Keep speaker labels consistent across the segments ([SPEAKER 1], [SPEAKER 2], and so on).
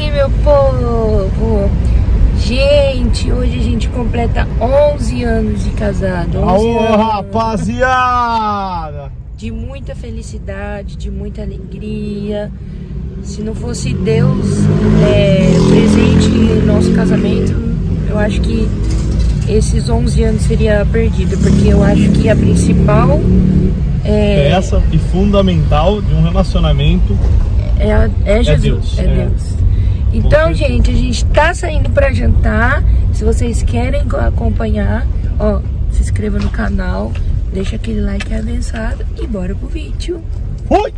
[SPEAKER 1] aí, meu povo? Gente, hoje a gente completa 11 anos de casado.
[SPEAKER 2] Alô, rapaziada!
[SPEAKER 1] De muita felicidade, de muita alegria. Se não fosse Deus presente no nosso casamento, eu acho que esses 11 anos seria perdido, porque eu acho que a principal
[SPEAKER 2] peça e fundamental de um relacionamento
[SPEAKER 1] é Jesus, é Deus. Então, gente, a gente tá saindo pra jantar. Se vocês querem acompanhar, ó, se inscreva no canal, deixa aquele like abençoado e bora pro vídeo.
[SPEAKER 2] Fui!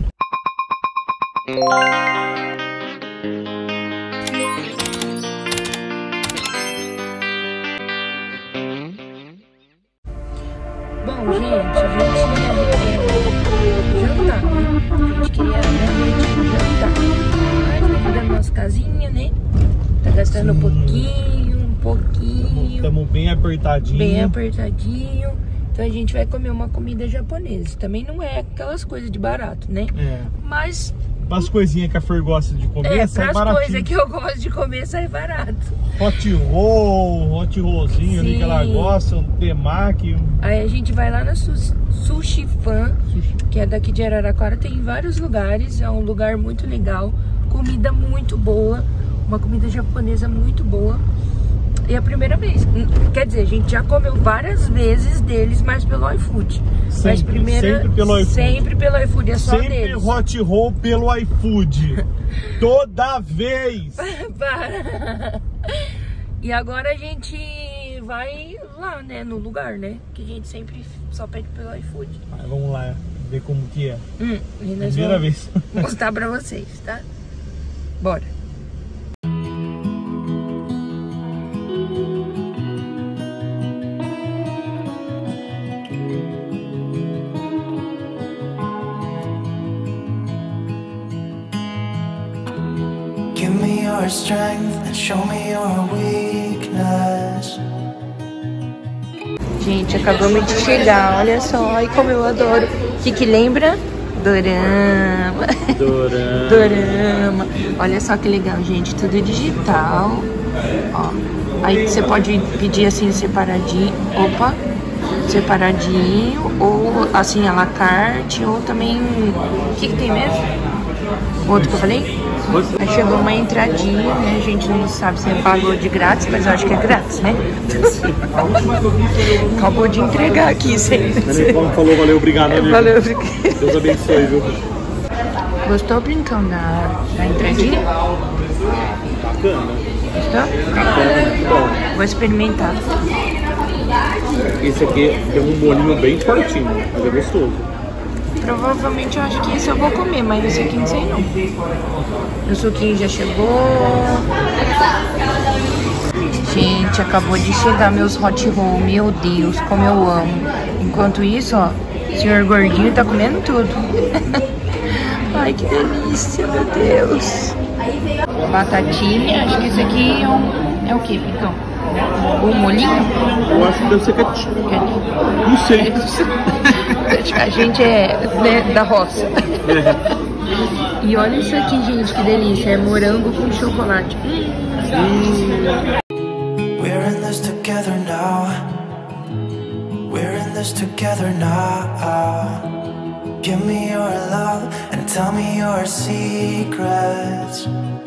[SPEAKER 1] Bom, gente, a gente ia jantar, né? A gente queria realmente jantar. Mas dentro da nossa casinha, né? Tá gastando um pouquinho.
[SPEAKER 2] Estamos bem apertadinho.
[SPEAKER 1] Bem apertadinho. Então a gente vai comer uma comida japonesa. Também não é aquelas coisas de barato, né? Mas...
[SPEAKER 2] as coisinhas que a Fer gosta de comer, sai baratinho.
[SPEAKER 1] As coisas que eu gosto de comer, sai barato.
[SPEAKER 2] Hot rollzinho ali que ela gosta, um temaki.
[SPEAKER 1] Aí a gente vai lá na Sushi Fan, que é daqui de Araraquara. Tem vários lugares, é um lugar muito legal. Comida muito boa, uma comida japonesa muito boa. E a primeira vez, quer dizer, a gente já comeu várias vezes deles, mas pelo iFood. Mas sempre pelo iFood. Sempre pelo iFood, é só
[SPEAKER 2] sempre
[SPEAKER 1] deles.
[SPEAKER 2] Sempre hot roll pelo iFood. Toda vez.
[SPEAKER 1] Para. E agora a gente vai lá, né, no lugar, né? Que a gente sempre só pede pelo iFood.
[SPEAKER 2] Vamos lá ver como que é.
[SPEAKER 1] Primeira vez. Mostrar pra vocês, tá? Bora.
[SPEAKER 3] Give me your strength and show me your weakness.
[SPEAKER 1] Gente, acabamos de chegar, olha só, e como eu adoro. O que lembra? Dorama. Dorama. Olha só que legal, gente, tudo digital. Ó, aí você pode pedir assim separadinho, separadinho, ou assim à la carte, ou também, o que tem mesmo? O outro que eu falei? Aí chegou uma entradinha, né? A gente não sabe se pagou de grátis, mas eu acho que é grátis, né? Acabou de entregar aqui, sempre.
[SPEAKER 2] Falou, valeu, obrigado.
[SPEAKER 1] Valeu, obrigado.
[SPEAKER 2] Deus abençoe, viu?
[SPEAKER 1] Gostou, Brincão, da entradinha?
[SPEAKER 2] Bacana.
[SPEAKER 1] Gostou?
[SPEAKER 2] Bom.
[SPEAKER 1] Vou experimentar.
[SPEAKER 2] Esse aqui tem um bolinho bem fortinho, mas é gostoso.
[SPEAKER 1] Provavelmente eu acho que esse eu vou comer, mas esse aqui não sei não. O suquinho já chegou. Gente, acabou de chegar meus hot roll. Meu Deus, como eu amo. Enquanto isso, ó, o senhor gordinho tá comendo tudo. Ai, que delícia, meu Deus. Batatinha, acho que esse aqui é o que, então? O molinho?
[SPEAKER 2] Eu acho que deve ser ketchup. Não sei.
[SPEAKER 1] A gente é, né, da roça. E olha isso aqui, gente, que delícia. É morango com chocolate.
[SPEAKER 3] We're in this together now. We're in this together now. Give me your love and tell me your secrets.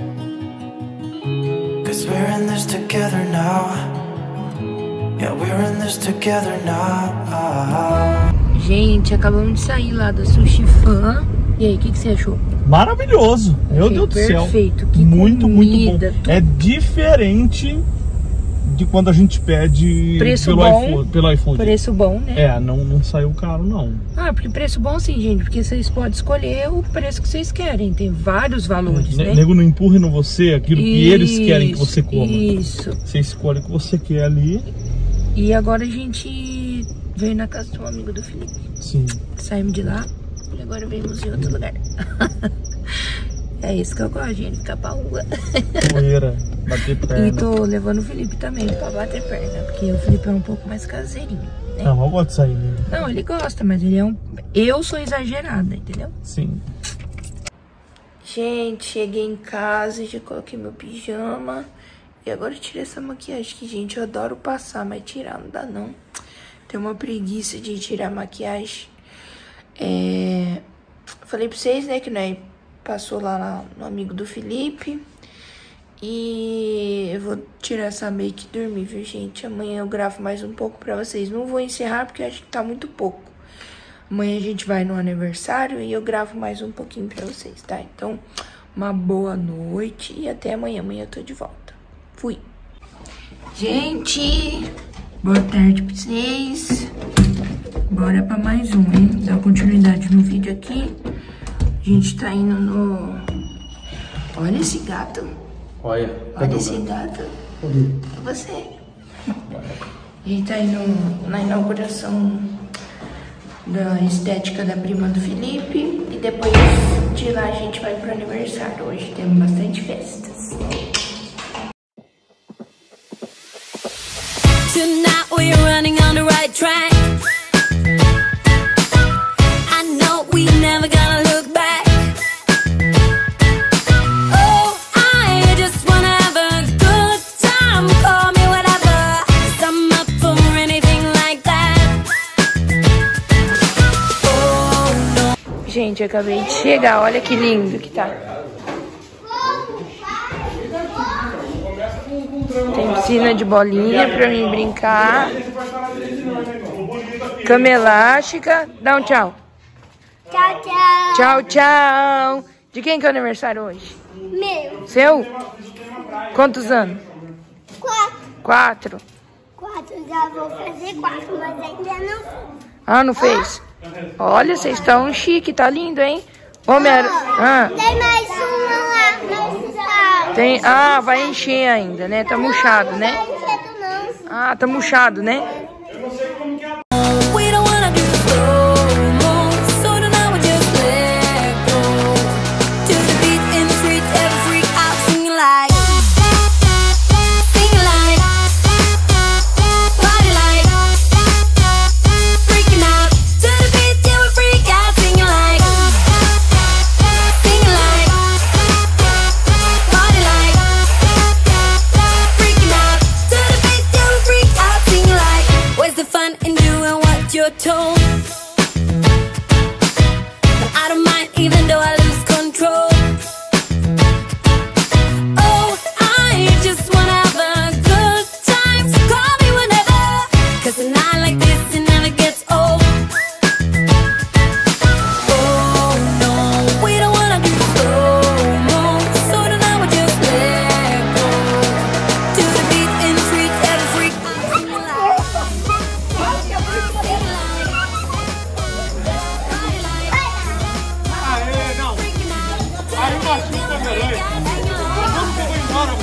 [SPEAKER 3] 'Cause we're in this together now. Yeah, we're in this together now.
[SPEAKER 1] Gente, acabamos de sair lá da Sushi Fan. E aí, o que você achou?
[SPEAKER 2] Maravilhoso, meu Deus do céu.
[SPEAKER 1] Perfeito, que
[SPEAKER 2] muito
[SPEAKER 1] comida,
[SPEAKER 2] bom. É diferente de quando a gente pede pelo iFood.
[SPEAKER 1] Preço bom, né?
[SPEAKER 2] Não saiu caro, não.
[SPEAKER 1] Porque preço bom sim, gente, porque vocês podem escolher o preço que vocês querem. Tem vários valores, né?
[SPEAKER 2] Nego não empurre no você aquilo que eles querem que você coma.
[SPEAKER 1] Isso.
[SPEAKER 2] Você escolhe o que você quer ali.
[SPEAKER 1] E agora a gente veio na casa de um amigo do Felipe.
[SPEAKER 2] Sim.
[SPEAKER 1] Saímos de lá e agora vemos em outro lugar. É isso que eu gosto, gente, ficar pra rua.
[SPEAKER 2] Poeira, bater perna.
[SPEAKER 1] E tô levando o Felipe também pra bater perna, porque o Felipe é um pouco mais caseirinho, né?
[SPEAKER 2] Não, eu gosto de sair, né?
[SPEAKER 1] Não, ele gosta, mas ele é um... Eu sou exagerada, entendeu?
[SPEAKER 2] Sim.
[SPEAKER 1] Gente, cheguei em casa, já coloquei meu pijama. E agora eu tirei essa maquiagem que, gente, eu adoro passar, mas tirar não dá não. Tem uma preguiça de tirar a maquiagem. Falei pra vocês, né, que nós passou lá no amigo do Felipe. E eu vou tirar essa make e dormir, viu, gente? Amanhã eu gravo mais um pouco pra vocês. Não vou encerrar porque eu acho que tá muito pouco. Amanhã a gente vai no aniversário e eu gravo mais um pouquinho pra vocês, tá? Então, uma boa noite e até amanhã. Amanhã eu tô de volta. Fui. Gente, boa tarde pra vocês. Bora pra mais um, hein? Dar continuidade no vídeo aqui. A gente tá indo no... Olha esse gato.
[SPEAKER 2] Olha
[SPEAKER 1] esse gato. É você. A gente tá indo na inauguração da estética da prima do Felipe. E depois de lá a gente vai pro aniversário. Hoje temos bastante festas.
[SPEAKER 4] Tonight we're running on the right track. I know we never gonna look back. Oh, I just wanna have a good time. Call me whatever, 'cause I'm up for anything like that. Oh, no.
[SPEAKER 1] Gente, eu acabei de chegar. Olha que lindo que tá. Tem piscina de bolinha pra mim brincar. Cama elástica. Dá um tchau.
[SPEAKER 5] Tchau, tchau.
[SPEAKER 1] Tchau, tchau. De quem que é o aniversário hoje?
[SPEAKER 5] Meu.
[SPEAKER 1] Seu? Quantos anos? 4.
[SPEAKER 5] 4, já vou fazer 4, mas ainda não fiz.
[SPEAKER 1] Ah, não fez? Olha, vocês estão chique, tá lindo, hein? Homem-Aranha.
[SPEAKER 5] Tem mais uma lá, não está.
[SPEAKER 1] Tem... Ah, vai encher ainda, né? Tá murchado, né?
[SPEAKER 5] Não vai cedo, não.
[SPEAKER 1] Ah, tá murchado, né?
[SPEAKER 4] We don't wanna do slow-mo, so tonight we just let go. To the beat in the streets, every freak out singing like, party like, freaking out. To the beat, yeah, we freak out singing like, party like, freaking out. To the beat, yeah, we freak out singing like, where's the fun in doing what you're told? But I don't mind even though I lose control. Oh, I just wanna have a good time, so call me whenever, 'cause a night like this, it never gets old. Oh no, we don't wanna do slow-mo, so tonight we just let go. To the beat in the streets, every freak singing like,
[SPEAKER 2] Aê, não. Aí o Martinho tá melhor. Vamos que eu vou embora.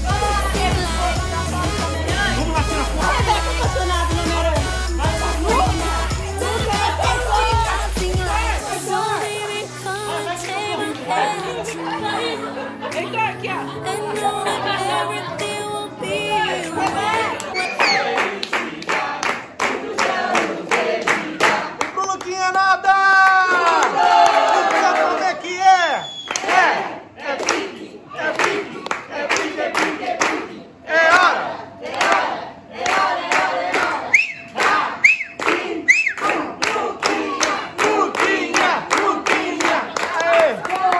[SPEAKER 2] Vamos lá tirar foto. Pro Luquinha nada! Luquinha, como é que é? É pique, é pique, é pique, é pique, é pique. É hora! Luquinha! Aê!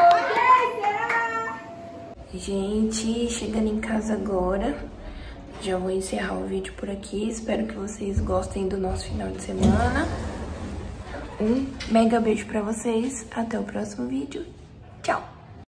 [SPEAKER 1] Gente, chegando em casa agora. Já vou encerrar o vídeo por aqui. Espero que vocês gostem do nosso final de semana. Um mega beijo pra vocês. Até o próximo vídeo. Tchau!